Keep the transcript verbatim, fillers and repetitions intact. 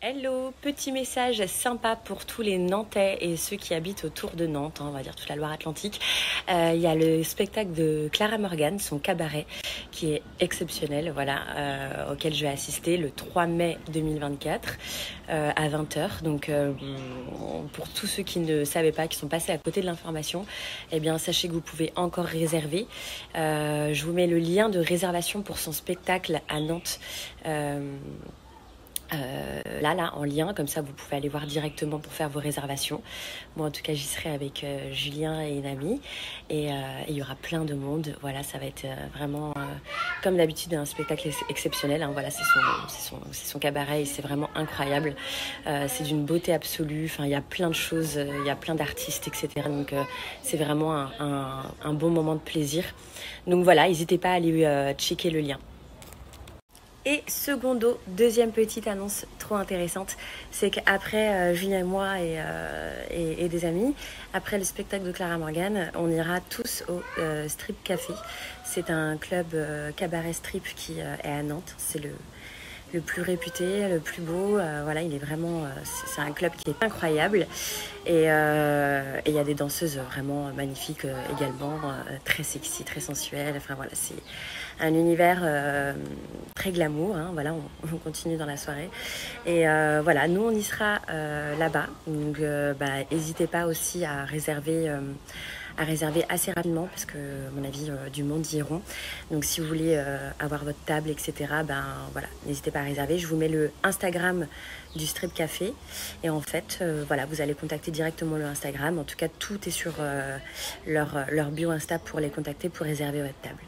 Hello, petit message sympa pour tous les Nantais et ceux qui habitent autour de Nantes, hein, on va dire toute la Loire-Atlantique. Euh, il y a le spectacle de Clara Morgan, son cabaret, qui est exceptionnel, voilà, euh, auquel je vais assister le trois mai deux mille vingt-quatre euh, à vingt heures. Donc euh, pour tous ceux qui ne savaient pas, qui sont passés à côté de l'information, eh bien sachez que vous pouvez encore réserver. Euh, je vous mets le lien de réservation pour son spectacle à Nantes. Euh, Euh, là, là, en lien, comme ça vous pouvez aller voir directement pour faire vos réservations. Moi en tout cas j'y serai avec euh, Julien et une amie et il y aura plein de monde. Voilà, ça va être euh, vraiment euh, comme d'habitude un spectacle ex exceptionnel, hein. Voilà, c'est son, c'est son, c'est son cabaret et c'est vraiment incroyable. Euh, c'est d'une beauté absolue, enfin il y a plein de choses, il y a plein d'artistes, et cetera. Donc euh, c'est vraiment un, un, un bon moment de plaisir. Donc voilà, n'hésitez pas à aller euh, checker le lien. Et secondo, deuxième petite annonce trop intéressante, c'est qu'après euh, Julien et moi et, euh, et, et des amis, après le spectacle de Clara Morgan, on ira tous au euh, Strip Café. C'est un club euh, cabaret strip qui euh, est à Nantes. C'est le, le plus réputé, le plus beau. Euh, voilà, il est vraiment, euh, c'est un club qui est incroyable. Et il euh, y a des danseuses vraiment magnifiques euh, également, euh, très sexy, très sensuelles. Enfin voilà, c'est un univers euh, très glamour, hein, voilà, on, on continue dans la soirée. Et euh, voilà, nous on y sera euh, là-bas, donc euh, bah, n'hésitez pas aussi à réserver, euh, à réserver assez rapidement, parce que à mon avis, euh, du monde y iront. Donc si vous voulez euh, avoir votre table, et cetera, ben voilà, n'hésitez pas à réserver. Je vous mets le Instagram du Strip Café, et en fait, euh, voilà, vous allez contacter directement le Instagram. En tout cas, tout est sur euh, leur, leur bio Insta pour les contacter, pour réserver votre table.